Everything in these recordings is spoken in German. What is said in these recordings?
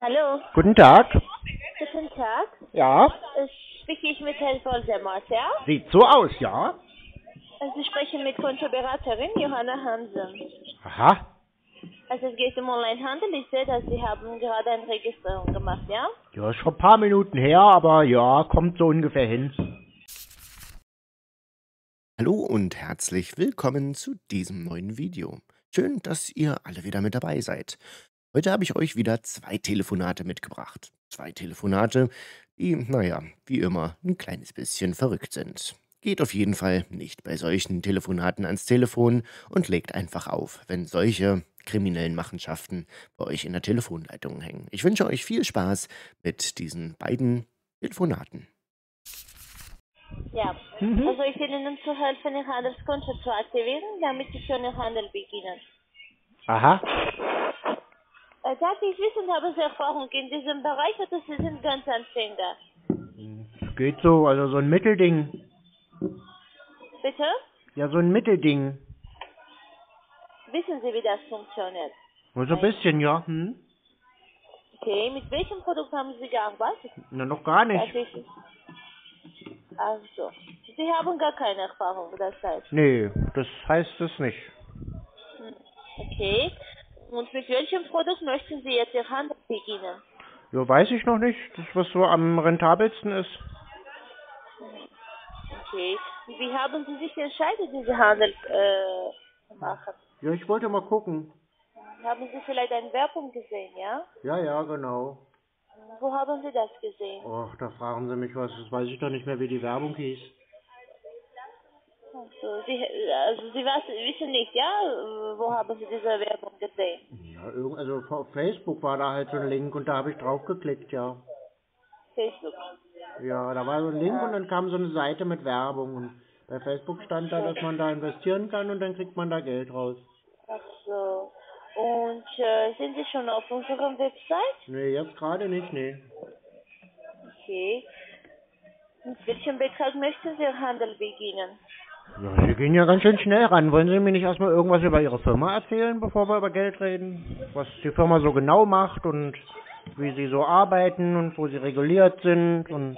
Hallo, Guten Tag. guten Tag. Ja, Spreche ich mit Herrn Voldemort, ja? sieht so aus, ja? Sie sprechen mit Kontoberaterin Johanna Hansen. Aha. Also es geht um Onlinehandel. Ich sehe, dass Sie haben gerade eine Registrierung gemacht, ja? Ja, ist schon ein paar Minuten her, aber ja, kommt so ungefähr hin. Hallo und herzlich willkommen zu diesem neuen Video. Schön, dass ihr alle wieder mit dabei seid. Heute habe ich euch wieder 2 Telefonate mitgebracht. 2 Telefonate, die, naja, wie immer, ein kleines bisschen verrückt sind. Geht auf jeden Fall nicht bei solchen Telefonaten ans Telefon und legt einfach auf, wenn solche kriminellen Machenschaften bei euch in der Telefonleitung hängen. Ich wünsche euch viel Spaß mit diesen beiden Telefonaten. Ja. Also ich will Ihnen zu helfen, Ihr Handelskonto zu aktivieren, damit Sie schon Ihr Handel beginnen. Aha. Darf ich wissen, haben Sie Erfahrung in diesem Bereich oder Sie sind ganz Anfänger? Geht so, also so ein Mittelding. Bitte? Ja, so ein Mittelding. Wissen Sie, wie das funktioniert? Nur so ein bisschen, ja. Hm? Okay, mit welchem Produkt haben Sie gearbeitet? Na, noch gar Das nicht. ist also, Sie haben gar keine Erfahrung, das heißt. Nee, das heißt es nicht. Okay. Und mit welchem Produkt möchten Sie jetzt Ihr Handel beginnen? Ja, weiß ich noch nicht. Das, was so am rentabelsten ist. Okay. Wie haben Sie sich entscheidet, diesen Handel zu machen? Ja, ich wollte mal gucken. Haben Sie vielleicht eine Werbung gesehen, ja? Ja, ja, genau. Wo haben Sie das gesehen? Och, da fragen Sie mich was. Das weiß ich doch nicht mehr, wie die Werbung hieß. Also Sie wissen nicht, ja? Wo haben Sie diese Werbung gesehen? Ja, also auf Facebook war da halt so ein Link und da habe ich drauf geklickt, ja. Facebook. Ja, da war so ein Link und dann kam so eine Seite mit Werbung und bei Facebook stand da, dass man da investieren kann und dann kriegt man da Geld raus. Ach so. Und sind Sie schon auf unserer Website? Nee, jetzt gerade nicht, nee. Okay. Mit welchem Betrag möchten Sie Ihr Handel beginnen? Ja, Sie gehen ja ganz schön schnell ran. Wollen Sie mir nicht erstmal irgendwas über Ihre Firma erzählen, bevor wir über Geld reden? Was die Firma so genau macht und wie Sie so arbeiten und wo Sie reguliert sind und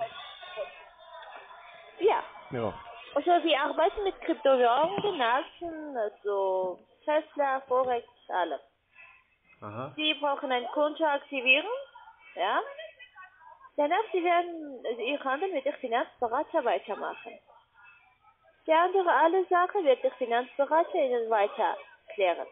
Ja. ja. Also wir arbeiten mit Kryptowährungen, Aktien, also Tesla, Forex, alles. Aha. Sie brauchen ein Konto aktivieren, ja. Danach Sie werden Ihr Handel mit Ihrem Finanzberater weitermachen. Die andere alle Sachen wird der Finanzberater Ihnen weiter klären.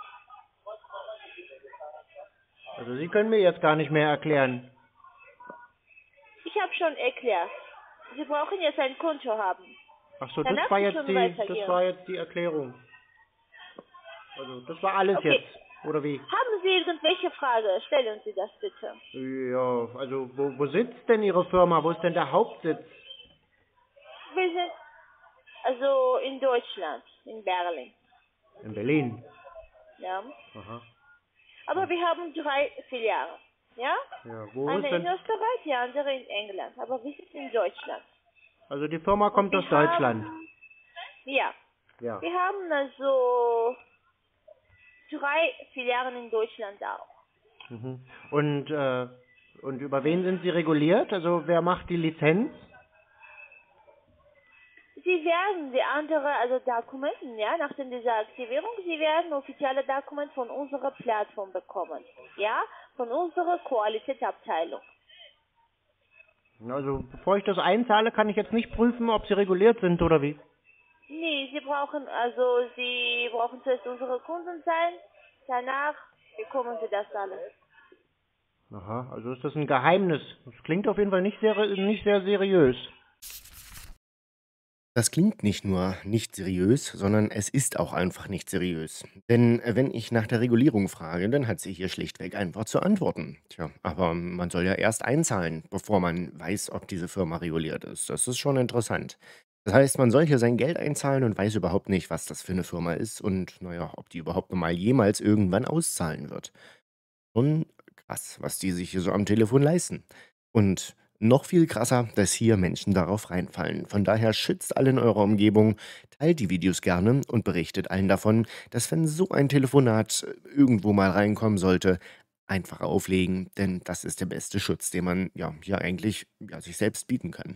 Also Sie können mir jetzt gar nicht mehr erklären. Ich habe schon erklärt. Sie brauchen jetzt ein Konto haben. Ach so, Danach Sie schon weitergehen. das war jetzt die Erklärung. Also, das war alles Okay. jetzt, oder wie? Haben Sie irgendwelche Frage? Stellen Sie das bitte. Ja, also, wo sitzt denn Ihre Firma? Wo ist denn der Hauptsitz? Wir sind also in Deutschland, in Berlin. In Berlin. Ja. Aha. Aber wir haben 3 Filialen. Ja? Ja, wo ist Eine in denn? Österreich, die andere in England. Aber wir sind in Deutschland. Also, die Firma kommt aus Wir Deutschland. Ja. Ja. Wir haben also 3 Filialen in Deutschland auch. Mhm. Und über wen sind Sie reguliert? Also, wer macht die Lizenz? Sie werden die andere, also Dokumenten, ja, nach dieser Aktivierung, Sie werden offizielle Dokumente von unserer Plattform bekommen. Ja? Von unserer Qualitätsabteilung. Also, bevor ich das einzahle, kann ich jetzt nicht prüfen, ob Sie reguliert sind oder wie? Nee, Sie brauchen zuerst unsere Kunden sein, danach bekommen Sie das alles. Aha, also ist das ein Geheimnis. Das klingt auf jeden Fall nicht sehr seriös. Das klingt nicht nur nicht seriös, sondern es ist auch einfach nicht seriös. Denn wenn ich nach der Regulierung frage, dann hat sie hier schlichtweg einfach zu antworten. Tja, aber man soll ja erst einzahlen, bevor man weiß, ob diese Firma reguliert ist. Das ist schon interessant. Das heißt, man soll hier sein Geld einzahlen und weiß überhaupt nicht, was das für eine Firma ist und naja, ob die überhaupt mal jemals irgendwann auszahlen wird. Schon krass, was die sich hier so am Telefon leisten. Und noch viel krasser, dass hier Menschen darauf reinfallen. Von daher schützt alle in eurer Umgebung, teilt die Videos gerne und berichtet allen davon, dass wenn so ein Telefonat irgendwo mal reinkommen sollte, Einfach auflegen, denn das ist der beste Schutz, den man ja hier eigentlich sich selbst bieten kann.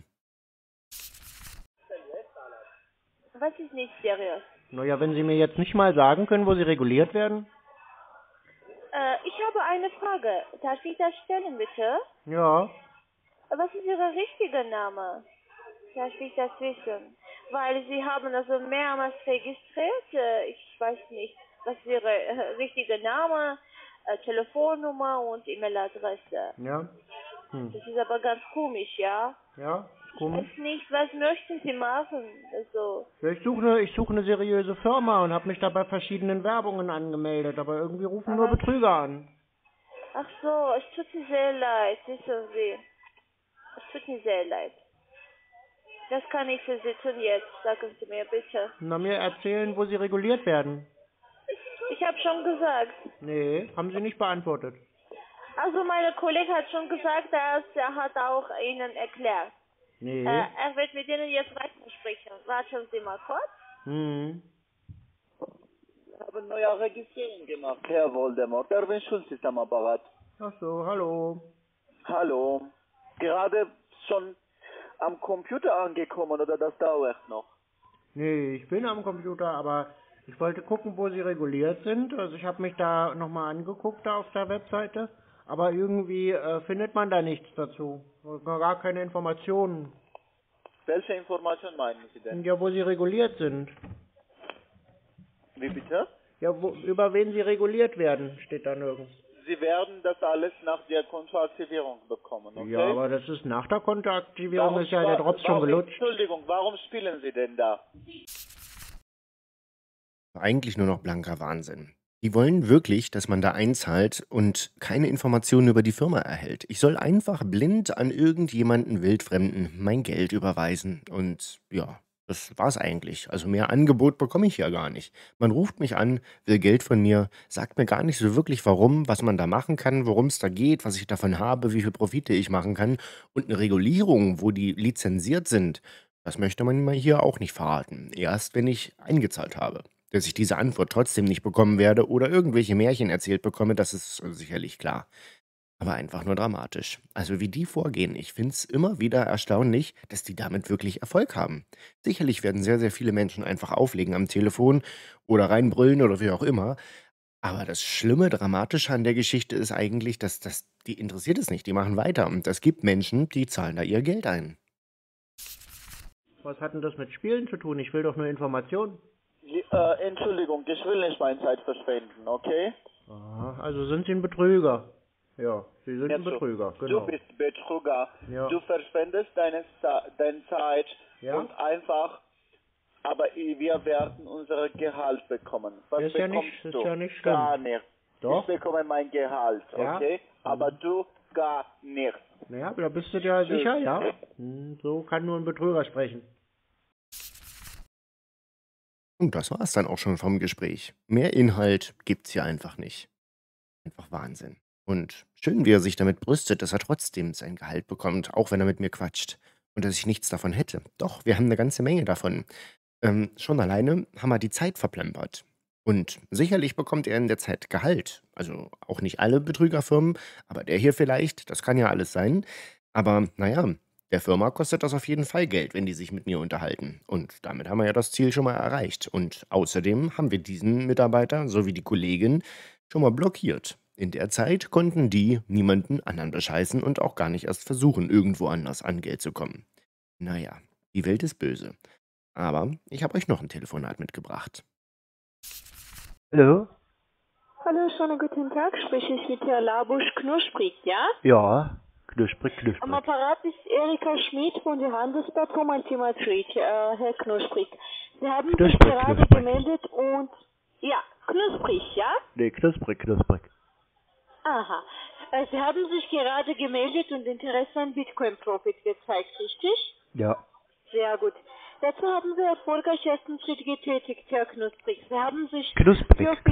Was ist nicht seriös? Naja, wenn Sie mir jetzt nicht mal sagen können, wo Sie reguliert werden? Ich habe eine Frage. Darf ich das stellen, bitte? Ja. Was ist Ihr richtiger Name? Darf ich das wissen? Weil Sie haben also mehrmals registriert. Ich weiß nicht, was ist Ihr richtiger Name, Telefonnummer und E-Mail-Adresse. Ja. Das ist aber ganz komisch, ja? Ja, Ich komisch. weiß nicht, was möchten Sie machen? Also, Ja, ich suche eine seriöse Firma und habe mich da bei verschiedenen Werbungen angemeldet, aber irgendwie rufen nur Betrüger an. ach so, es tut mir sehr leid, wissen Sie. Es tut mir sehr leid. Das kann ich für Sie tun jetzt, sagen Sie mir bitte. Na, mir erzählen, wo Sie reguliert werden. Ich habe schon gesagt. Nee, haben Sie nicht beantwortet. Also mein Kollege hat schon gesagt, dass er hat auch Ihnen erklärt. Nee. Er wird mit Ihnen jetzt weitersprechen. Warten Sie mal kurz. Hm. Wir haben neue Registrierung gemacht, Herr Voldemort. Erwin Schulz ist am Apparat. Ach so, hallo. Hallo. Gerade schon am Computer angekommen oder das dauert noch? Nee, ich bin am Computer, aber ich wollte gucken, wo Sie reguliert sind. Also ich habe mich da nochmal angeguckt da auf der Webseite, aber irgendwie findet man da nichts dazu. Gar keine Informationen. Welche Information meinen Sie denn? Ja, wo Sie reguliert sind. Wie bitte? Ja, über wen Sie reguliert werden, steht da nirgends. Sie werden das alles nach der Kontoaktivierung bekommen, okay? Ja, aber das ist nach der Kontoaktivierung, ist ja der Drops schon gelutscht. Entschuldigung, warum spielen Sie denn da? Eigentlich nur noch blanker Wahnsinn. Die wollen wirklich, dass man da einzahlt und keine Informationen über die Firma erhält. Ich soll einfach blind an irgendjemanden Wildfremden mein Geld überweisen. Und ja, das war's eigentlich. Also mehr Angebot bekomme ich ja gar nicht. Man ruft mich an, will Geld von mir, sagt mir gar nicht so wirklich warum, was man da machen kann, worum es da geht, was ich davon habe, wie viel Profite ich machen kann. Und eine Regulierung, wo die lizenziert sind, das möchte man mir hier auch nicht verraten. Erst wenn ich eingezahlt habe. Dass ich diese Antwort trotzdem nicht bekommen werde oder irgendwelche Märchen erzählt bekomme, das ist sicherlich klar. Aber einfach nur dramatisch. Also wie die vorgehen, ich finde es immer wieder erstaunlich, dass die damit wirklich Erfolg haben. Sicherlich werden sehr, sehr viele Menschen einfach auflegen am Telefon oder reinbrüllen oder wie auch immer. Aber das Schlimme, Dramatische an der Geschichte ist eigentlich, dass die interessiert es nicht, die machen weiter. Und es gibt Menschen, die zahlen da ihr Geld ein. Was hat denn das mit Spielen zu tun? Ich will doch nur Informationen. Entschuldigung, ich will nicht meine Zeit verschwenden, okay? Aha, also sind Sie ein Betrüger? Ja, Sie sind ein Betrüger, genau. Du bist Betrüger. Ja. Du verschwendest deine Zeit Ja? und einfach, aber wir werden unser Gehalt bekommen. Was Ist ja bekommst nicht- ist du? ja nicht schlimm. Gar nichts. Doch. Ich bekomme mein Gehalt, Ja. okay? Aber du gar nichts. Naja, da bist du dir Tschüss. sicher, ja? So kann nur ein Betrüger sprechen. Und das war's dann auch schon vom Gespräch. Mehr Inhalt gibt's hier einfach nicht. Einfach Wahnsinn. Und schön, wie er sich damit brüstet, dass er trotzdem sein Gehalt bekommt, auch wenn er mit mir quatscht. Und dass ich nichts davon hätte. Doch, wir haben eine ganze Menge davon. Schon alleine haben wir die Zeit verplempert. Und sicherlich bekommt er in der Zeit Gehalt. Also auch nicht alle Betrügerfirmen, aber der hier vielleicht, das kann ja alles sein. Aber naja, der Firma kostet das auf jeden Fall Geld, wenn die sich mit mir unterhalten. Und damit haben wir ja das Ziel schon mal erreicht. Und außerdem haben wir diesen Mitarbeiter sowie die Kollegin schon mal blockiert. In der Zeit konnten die niemanden anderen bescheißen und auch gar nicht erst versuchen, irgendwo anders an Geld zu kommen. Naja, die Welt ist böse. Aber ich habe euch noch ein Telefonat mitgebracht. Hallo? Hallo, schönen guten Tag. Spreche ich mit Herrn Labusch-Knusprig, ja? Ja, knusprig. Am Apparat ist Erika Schmid von der Handelsplattform Ultima Trade, Herr Knusprig. Sie haben sich Knusprig, gerade knusprig. gemeldet und... Ja, Knusprig, ja? Nee, knusprig. Aha. Sie haben sich gerade gemeldet und Interesse an Bitcoin-Profit gezeigt, richtig? Ja. Sehr gut. Dazu haben Sie erfolgreich ersten Schritt getätigt, Herr Knusprig. Sie haben sich Knusprig. Ja,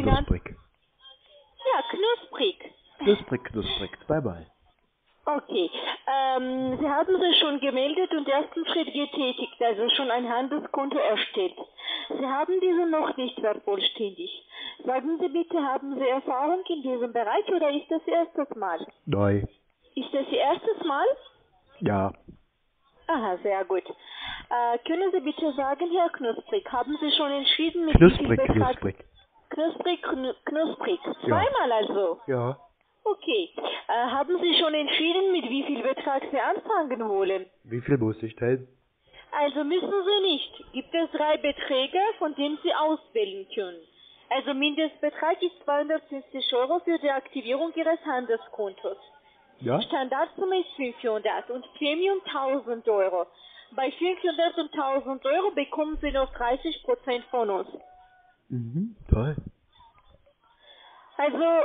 Knusprig. Bye. Okay. Sie haben sich schon gemeldet und ersten Schritt getätigt, also schon ein Handelskonto erstellt. Sie haben diese noch nicht vervollständigt. Sagen Sie bitte, haben Sie Erfahrung in diesem Bereich oder ist das Ihr erstes Mal? Neu. Ist das Ihr erstes Mal? Ja. Aha, sehr gut. Können Sie bitte sagen, Herr Knusprig, haben Sie schon entschieden, mit wie viel Knusprig, Betrag... knusprig. Knusprig. Zweimal also? Ja. Okay. Haben Sie schon entschieden, mit wie viel Betrag Sie anfangen wollen? Wie viel muss ich denn? Also müssen Sie nicht. Gibt es 3 Beträge, von denen Sie auswählen können. Also Mindestbetrag ist 250 Euro für die Aktivierung Ihres Handelskontos. Ja? Standardsumme ist 500 und Premium 1000 Euro. Bei 500 und 1000 Euro bekommen Sie noch 30% von uns. Mhm, toll. Also,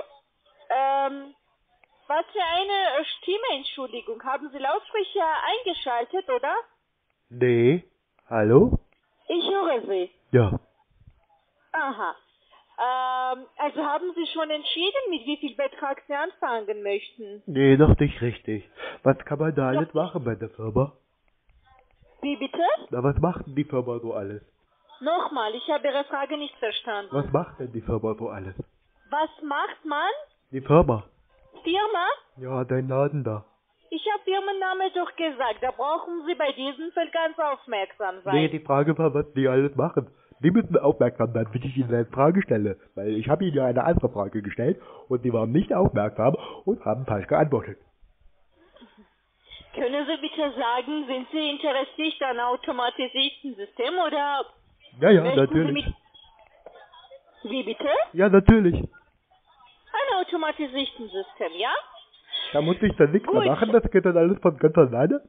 was für eine Stimme, Entschuldigung. Haben Sie Lautsprecher eingeschaltet, oder? Nee. Hallo? Ich höre Sie. Ja. Aha. Also haben Sie schon entschieden, mit wie viel Betrag Sie anfangen möchten? Nee, noch nicht richtig. Was kann man da alles machen bei der Firma? Wie bitte? Na, was macht denn die Firma so alles? Nochmal, ich habe Ihre Frage nicht verstanden. Was macht denn die Firma so alles? Was macht man? Die Firma? Firma? Ja, dein Laden da. Ich habe Firmenname doch gesagt, da brauchen Sie bei diesem Fall ganz aufmerksam sein. Nee, die Frage war, was die alles machen. Die müssen aufmerksam sein, wenn ich Ihnen eine Frage stelle. Weil ich habe Ihnen ja eine andere Frage gestellt und die waren nicht aufmerksam und haben falsch geantwortet. Können Sie bitte sagen, sind Sie interessiert an automatisierten Systemen oder Ja, ja, möchten Sie natürlich. mit... Wie bitte? Ja, natürlich. Ein automatisierten System, ja? Da muss ich dann nichts mehr Gut. machen, das geht dann alles von ganz alleine?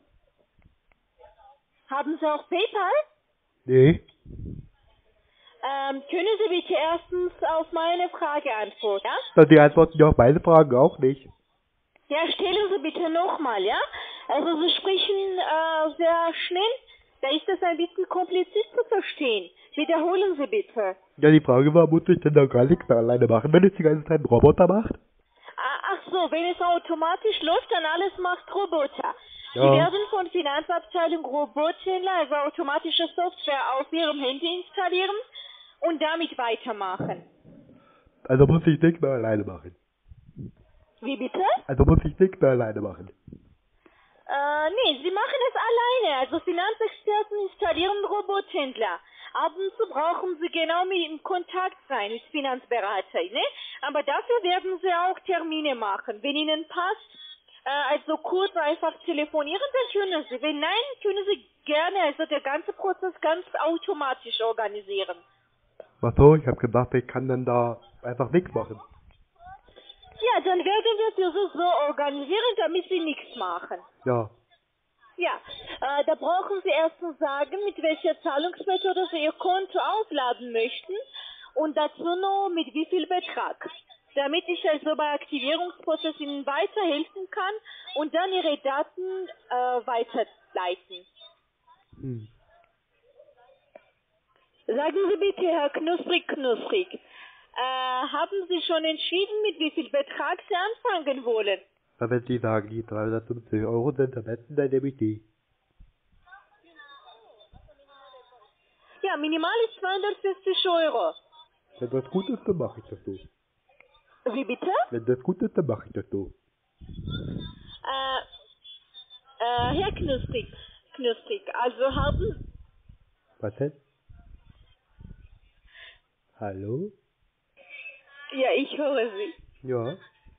Haben Sie auch PayPal? Nee. Können Sie bitte erstens auf meine Frage antworten, ja? Na, die antworten ja auf meine Fragen auch nicht. Ja, stellen Sie bitte nochmal, ja? Also Sie sprechen sehr schnell, da ist es ein bisschen kompliziert zu verstehen. Wiederholen Sie bitte. Ja, die Frage war, muss ich denn da gar nichts mehr alleine machen, wenn es die ganze Zeit ein Roboter macht? Ach so, wenn es automatisch läuft, dann alles macht Roboter. Ja. Sie werden von Finanzabteilung Robothändler, also automatische Software auf Ihrem Handy installieren und damit weitermachen. Also muss ich nichts mehr alleine machen. Wie bitte? Also muss ich nichts mehr alleine machen. Nee, Sie machen es alleine. Also Finanzexperten installieren Robothändler. Ab und zu brauchen Sie genau in Kontakt sein mit Finanzberater, ne? Aber dafür werden Sie auch Termine machen. Wenn Ihnen passt, also kurz einfach telefonieren, dann können Sie. Wenn nein, können Sie gerne, also der ganze Prozess ganz automatisch organisieren. Ach so, ich habe gedacht, ich kann dann da einfach nichts machen. Ja, dann werden wir für Sie so organisieren, damit Sie nichts machen. Ja. Ja, da brauchen Sie erstens sagen, mit welcher Zahlungsmethode Sie Ihr Konto aufladen möchten und dazu noch mit wie viel Betrag. Damit ich also bei Aktivierungsprozess Ihnen weiterhelfen kann und dann Ihre Daten weiterleiten. Sagen Sie bitte, Herr Knusprig, haben Sie schon entschieden, mit wie viel Betrag Sie anfangen wollen? Aber wenn Sie sagen, die 350 Euro sind am besten, dann nehme ich die. Ja, minimal ist 250 Euro. Wenn das gut ist, dann mache ich das so. Wie bitte? Wenn das gut ist, dann mache ich das so. Herr Knusprig, also haben... Was denn? Hallo? Ja, ich höre Sie. Ja.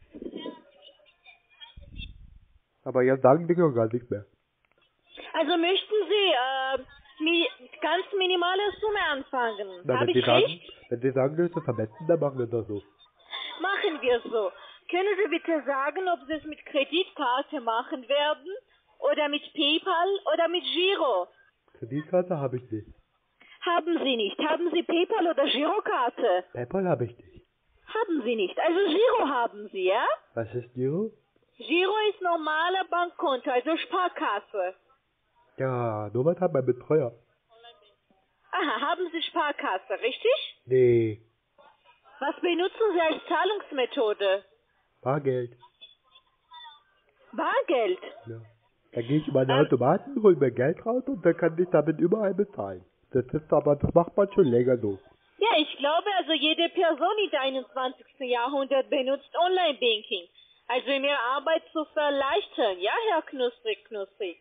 Aber jetzt sagen die doch gar nichts mehr. Also möchten Sie ganz minimale Summe anfangen? Na, Habe ich recht? wenn Sie sagen, das ist am besten, dann machen wir das so. Machen wir so. Können Sie bitte sagen, ob Sie es mit Kreditkarte machen werden? Oder mit PayPal oder mit Giro? Kreditkarte habe ich nicht. Haben Sie nicht. Haben Sie PayPal oder Girokarte? PayPal habe ich nicht. Haben Sie nicht. Also Giro haben Sie, ja? Was ist Giro? Giro ist normaler Bankkonto, also Sparkasse. Ja, nur was hat mein Betreuer? Aha, haben Sie Sparkasse, richtig? Nee, Was benutzen Sie als Zahlungsmethode? Bargeld. Bargeld. Ja. Da gehe ich in meine Automaten, hole mir Geld raus und dann kann ich damit überall bezahlen. Das macht man schon länger so. Ja, ich glaube, also jede Person im 21. Jahrhundert benutzt Online-Banking. Also um ihre Arbeit zu erleichtern. Ja, Herr Knusprig.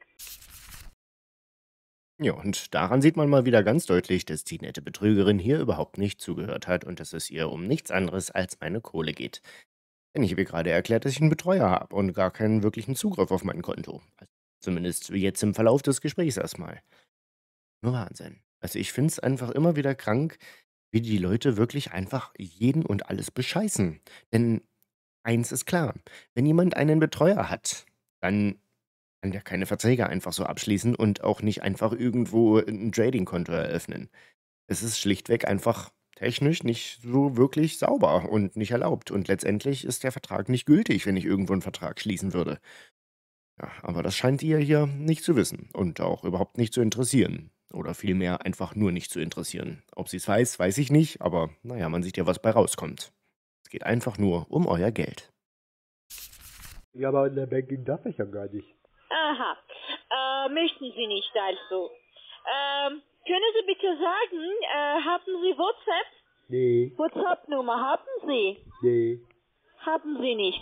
Ja, und daran sieht man mal wieder ganz deutlich, dass die nette Betrügerin hier überhaupt nicht zugehört hat und dass es ihr um nichts anderes als meine Kohle geht. Denn ich habe ihr gerade erklärt, dass ich einen Betreuer habe und gar keinen wirklichen Zugriff auf mein Konto. Also zumindest jetzt im Verlauf des Gesprächs erstmal. Nur Wahnsinn. Also ich finde es einfach immer wieder krank, wie die Leute wirklich einfach jeden und alles bescheißen. Denn eins ist klar, wenn jemand einen Betreuer hat, dann kann der keine Verträge einfach so abschließen und auch nicht einfach irgendwo ein Trading-Konto eröffnen. Es ist schlichtweg einfach technisch nicht so wirklich sauber und nicht erlaubt. Und letztendlich ist der Vertrag nicht gültig, wenn ich irgendwo einen Vertrag schließen würde. Ja, aber das scheint ihr hier nicht zu wissen und auch überhaupt nicht zu interessieren. Oder vielmehr einfach nur nicht zu interessieren. Ob sie es weiß, weiß ich nicht, aber naja, man sieht ja, was bei rauskommt. Es geht einfach nur um euer Geld. Ja, aber Online-Banking darf ich ja gar nicht. Aha. Möchten Sie nicht also. Können Sie bitte sagen, haben Sie WhatsApp? Nee, WhatsApp-Nummer haben Sie? nee. Haben Sie nicht.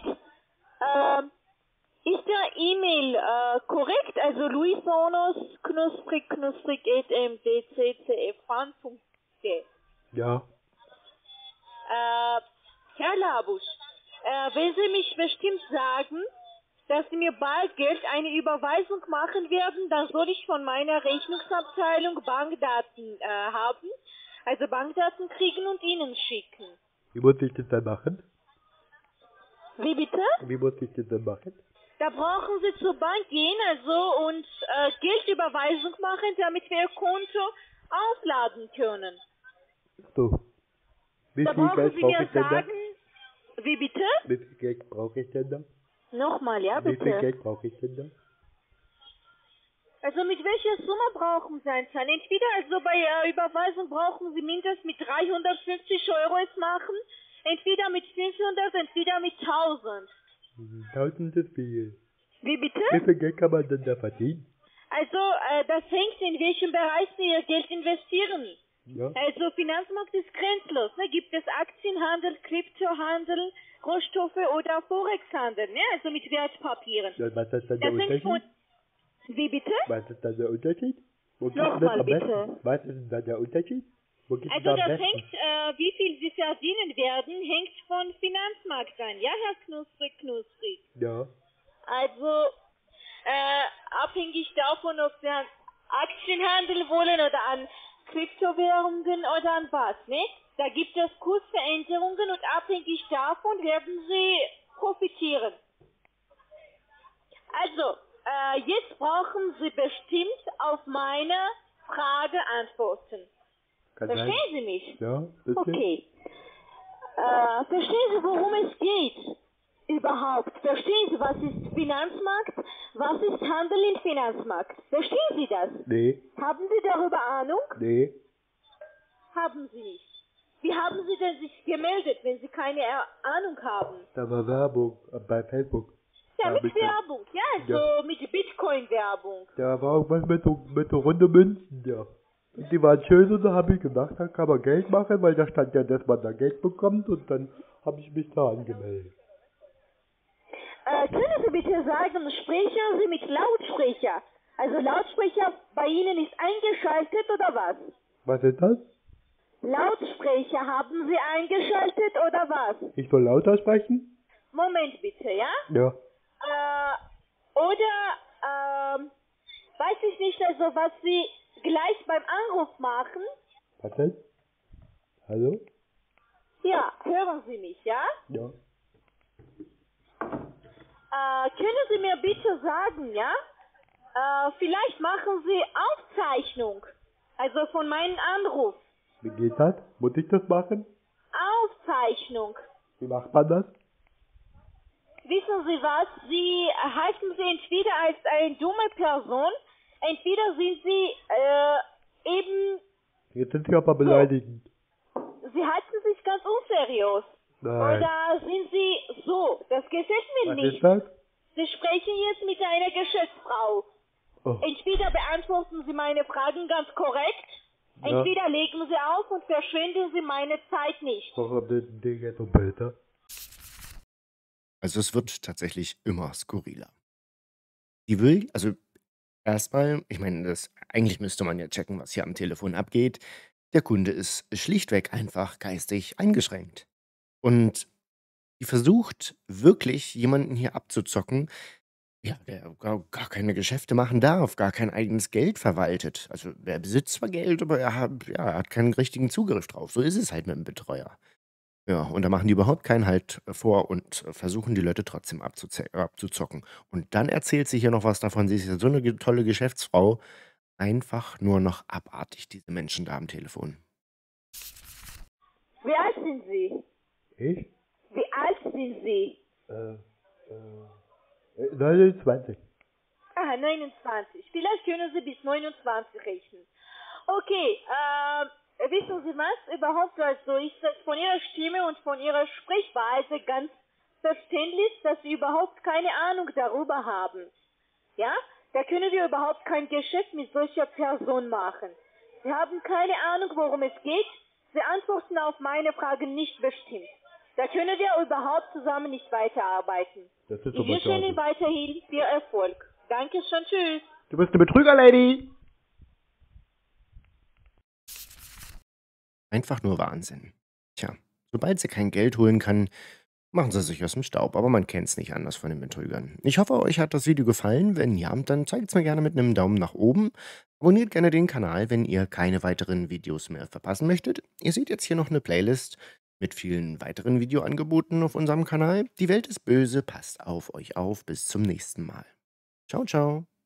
Ist der E-Mail korrekt? Also luisonos knusprig@mdccfan.de. Ja, Herr Labusch, wenn Sie mich bestimmt sagen, dass Sie mir bald Geld eine Überweisung machen werden, dann soll ich von meiner Rechnungsabteilung Bankdaten haben, also Bankdaten kriegen und Ihnen schicken. wie muss ich das dann machen? Wie bitte? Wie muss ich das dann machen? Da brauchen Sie zur Bank gehen, also und Geldüberweisung machen, damit wir Ihr Konto aufladen können. So. Wie Da viel brauchen Geld Sie brauche mir ich denn da? sagen, wie bitte? Wie viel Geld brauche ich denn da? Nochmal, ja Wie viel bitte. Geld brauche ich denn da? Also mit welcher Summe brauchen Sie einen Zahn? Entweder also bei Überweisung brauchen Sie mindestens mit 350 Euro es machen, entweder mit 500, entweder mit 1000. 1000 ist viel. Wie bitte? Wie viel Geld kann man denn da verdienen? Also das hängt in welchem Bereich Sie Ihr Geld investieren. Ja, Also Finanzmarkt ist grenzlos. Ne? Gibt es Aktienhandel, Kryptohandel, Rohstoffe oder Forexhandel, ne? Also mit Wertpapieren. ja, was ist dann der Das hängt von... Unterschied? Wie bitte? Was ist dann der Unterschied? Wo gibt es Nochmal, das am besten? bitte. Was ist denn da der Unterschied? Wo gibt es Also am das besten? hängt, wie viel Sie verdienen werden, hängt von Finanzmarkt an. Ja, Herr Knusprig. Ja, Also abhängig davon, ob Sie an Aktienhandel wollen oder an Kryptowährungen oder an was, ne? Da gibt es Kursveränderungen und abhängig davon werden Sie profitieren. Also, jetzt brauchen Sie bestimmt auf meine Frage antworten. kann sein. Verstehen Sie mich? Ja, bitte. Okay. Verstehen Sie, worum es geht? Überhaupt. Verstehen Sie, was ist Finanzmarkt? Was ist Handel im Finanzmarkt? Verstehen Sie das? Nee, Haben Sie darüber Ahnung? nee. Haben Sie nicht. Wie haben Sie denn sich gemeldet, wenn Sie keine Ahnung haben? Da war Werbung bei Facebook. Ja, Da mit hab ich dann- Werbung. Ja, also mit Bitcoin-Werbung. Da war irgendwas mit so runde Münzen, ja. Und die waren schön und da habe ich gedacht, da kann man Geld machen, weil da stand ja, dass man da Geld bekommt und dann habe ich mich da angemeldet. Können Sie bitte sagen, sprechen Sie mit Lautsprecher? Also Lautsprecher bei Ihnen ist eingeschaltet oder was? Was ist das? Lautsprecher haben Sie eingeschaltet oder was? Ich soll lauter sprechen? Moment bitte, ja? Ja. Oder, weiß ich nicht, also was Sie gleich beim Anruf machen? Was denn? Hallo? Ja, hören Sie mich, ja? Ja. Können Sie mir bitte sagen, ja? Vielleicht machen Sie Aufzeichnung, also von meinem Anruf. Wie geht das? Muss ich das machen? Aufzeichnung. Wie macht man das? Wissen Sie was? Sie halten Sie entweder als eine dumme Person, entweder sind Sie eben, Jetzt sind Sie aber beleidigend. Sie halten sich ganz unseriös. Nein. Oder sind Sie so? Das gefällt mir Was nicht. ist das? Sie sprechen jetzt mit einer Geschäftsfrau. Oh. Entweder beantworten Sie meine Fragen ganz korrekt Ja. Entweder legen Sie auf und verschwenden Sie meine Zeit nicht. Warum denn Ding jetzt so bitte? Also es wird tatsächlich immer skurriler. Die will, also erstmal, ich meine, eigentlich müsste man ja checken, was hier am Telefon abgeht. Der Kunde ist schlichtweg einfach geistig eingeschränkt. Und die versucht wirklich, jemanden hier abzuzocken, ja, der gar keine Geschäfte machen darf, gar kein eigenes Geld verwaltet. Also er besitzt zwar Geld, aber er hat keinen richtigen Zugriff drauf. So ist es halt mit dem Betreuer. Ja, und da machen die überhaupt keinen Halt vor und versuchen die Leute trotzdem abzuzocken. Und dann erzählt sie hier noch was davon, sie ist ja so eine tolle Geschäftsfrau. Einfach nur noch abartig, diese Menschen da am Telefon. Wie alt sind Sie? Ich? Wie alt sind Sie? 29. Ah, 29. Vielleicht können Sie bis 29 rechnen. Okay, wissen Sie was? Überhaupt also ist das von Ihrer Stimme und von Ihrer Sprechweise ganz verständlich, dass Sie überhaupt keine Ahnung darüber haben. Ja? Da können wir überhaupt kein Geschäft mit solcher Person machen. Sie haben keine Ahnung, worum es geht. Sie antworten auf meine Fragen nicht bestimmt. Da können wir überhaupt zusammen nicht weiterarbeiten. Das ist Ich aber wünsche Ihnen schade. weiterhin viel Erfolg. Dankeschön, tschüss. Du bist eine Betrüger-Lady. Einfach nur Wahnsinn. Tja, sobald sie kein Geld holen kann, machen sie sich aus dem Staub, aber man kennt es nicht anders von den Betrügern. Ich hoffe, euch hat das Video gefallen. Wenn ja, dann zeigt es mir gerne mit einem Daumen nach oben. Abonniert gerne den Kanal, wenn ihr keine weiteren Videos mehr verpassen möchtet. Ihr seht jetzt hier noch eine Playlist mit vielen weiteren Videoangeboten auf unserem Kanal. Die Welt ist böse, passt auf euch auf. Bis zum nächsten Mal. Ciao, ciao.